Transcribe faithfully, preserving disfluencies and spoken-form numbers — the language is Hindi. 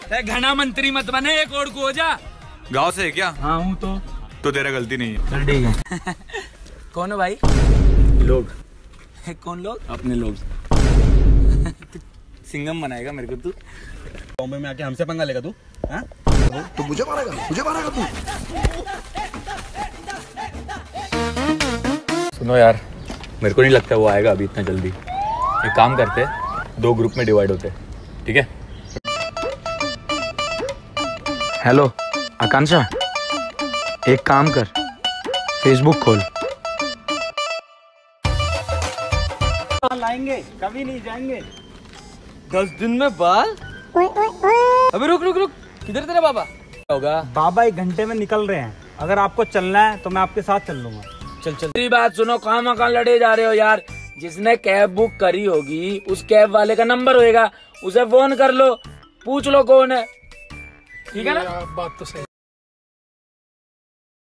घना मंत्री मत बने, एक और को हो जा। गाँव से है क्या? हाँ हूँ। तो तो तेरा गलती नहीं है। चल ठीक है। कौन है भाई? लोग। कौन लोग? अपने लोग। सिंगम बनाएगा मेरे को तू? बॉम्बे में आके हमसे पंगा लेगा तू? हाँ? तो मुझे मारेगा, मुझे मारेगा तू। सुनो यार, मेरे को नहीं लगता वो आएगा अभी इतना जल्दी। एक काम करते, दो ग्रुप में डिवाइड होते, ठीक है? हेलो आकांक्षा, एक काम कर, फेसबुक खोल। लाएंगे, कभी नहीं जाएंगे। दस दिन में बाल? अबे रुक रुक रुक, किधर तेरा बाबा? होगा बाबा एक घंटे में निकल रहे हैं, अगर आपको चलना है तो मैं आपके साथ चल लूंगा। चल चल। मेरी बात सुनो, कहाँ मकान लड़े जा रहे हो यार? जिसने कैब बुक करी होगी उस कैब वाले का नंबर होएगा, उसे फोन कर लो, पूछ लो कौन है, ठीक है ना? बात तो सही।